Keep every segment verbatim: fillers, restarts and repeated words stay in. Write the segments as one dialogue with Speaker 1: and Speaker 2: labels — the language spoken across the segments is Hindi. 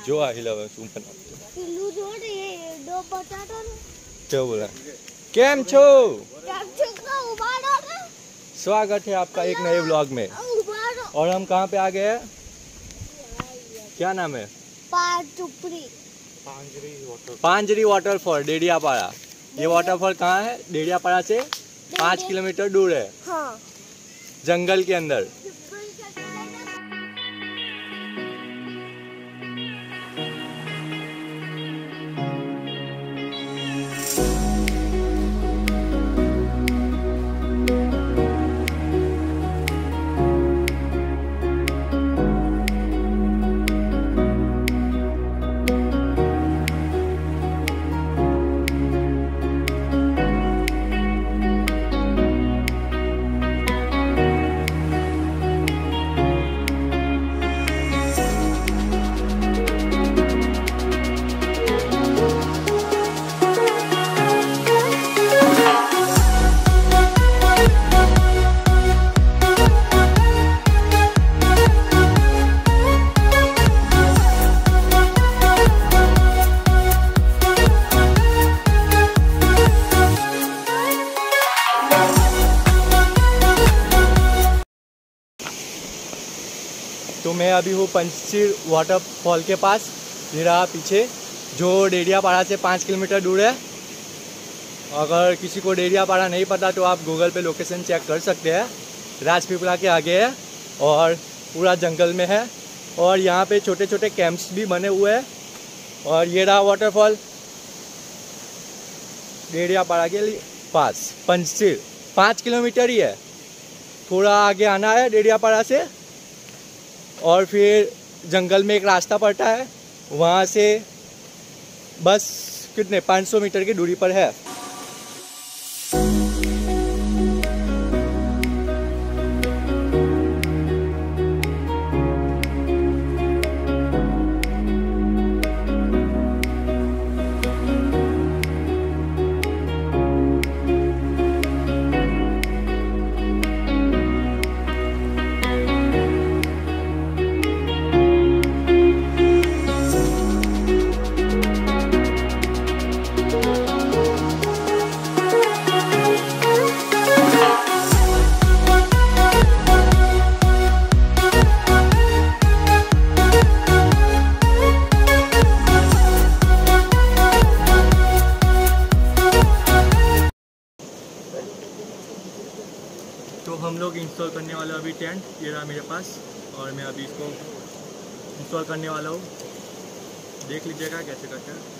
Speaker 1: जो आहिला શું क्या बोला केम छो स्वागत है आपका एक नए व्लॉग में। और हम कहाँ पे आ गए हैं? क्या नाम है? पांजरी वाटरफॉल डेडियापाड़ा। ये वाटरफॉल कहाँ है? डेडियापाड़ा से पाँच किलोमीटर दूर है। हाँ। जंगल के अंदर। तो मैं अभी हूँ पंचशील वाटरफॉल के पास। ये रहा पीछे, जो डेडियापाड़ा से पाँच किलोमीटर दूर है। अगर किसी को डेडियापाड़ा नहीं पता तो आप गूगल पे लोकेशन चेक कर सकते हैं। राजपीपला के आगे है और पूरा जंगल में है। और यहाँ पे छोटे छोटे कैंप्स भी बने हुए हैं। और ये रहा वाटरफॉल डेडियापाड़ा के लिए पास पंचशील। पाँच किलोमीटर ही है, थोड़ा आगे आना है डेडियापाड़ा से। और फिर जंगल में एक रास्ता पड़ता है, वहाँ से बस कितने पाँच सौ मीटर की दूरी पर है। तो हम लोग इंस्टॉल करने वाला अभी टेंट, ये रहा मेरे पास। और मैं अभी इसको इंस्टॉल करने वाला हूँ। देख लीजिएगा कैसे करते हैं।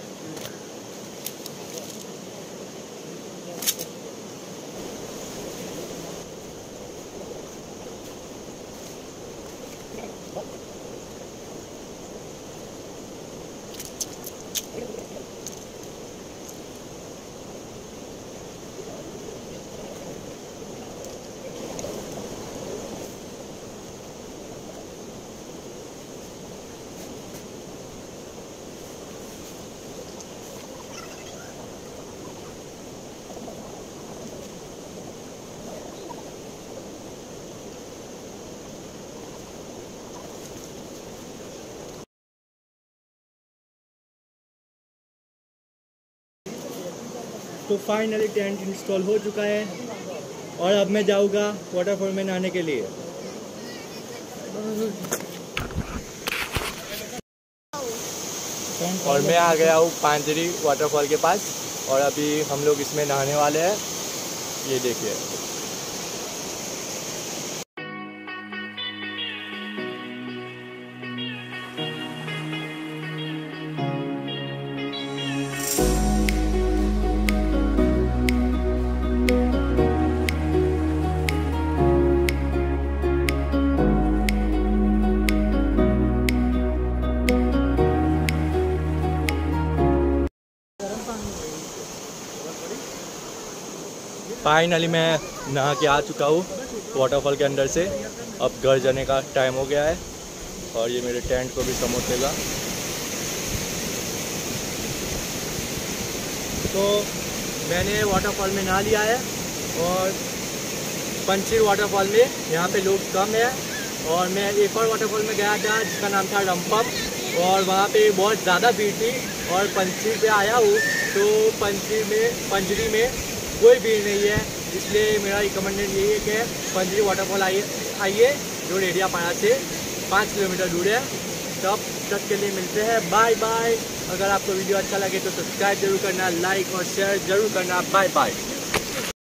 Speaker 1: तो फाइनली टेंट इंस्टॉल हो चुका है। और अब मैं जाऊँगा वाटरफॉल में नहाने के लिए। और मैं आ गया हूँ पांजरी वाटरफॉल के पास। और अभी हम लोग इसमें नहाने वाले हैं। ये देखिए। फाइनली मैं नहा के आ चुका हूँ वाटरफॉल के अंदर से। अब घर जाने का टाइम हो गया है। और ये मेरे टेंट को भी समेट लेगा। तो मैंने वाटरफॉल में नहा लिया है। और पंचशील वाटरफॉल में यहाँ पे लोग कम है। और मैं एक और वाटरफॉल में गया था जिसका नाम था रंपम। और वहाँ पे बहुत ज़्यादा भीड़ थी और पंचरी पे आया हूँ तो पंचरी में पंचरी में कोई भीड़ नहीं है, इसलिए मेरा रिकमेंडेड यही है कि पंचरी वाटरफॉल आइए आइए जो डेडियापाड़ा से पाँच किलोमीटर दूर है। तब तक के लिए मिलते हैं, बाय बाय। अगर आपको वीडियो अच्छा लगे तो सब्सक्राइब जरूर करना, लाइक और शेयर जरूर करना। Bye bye.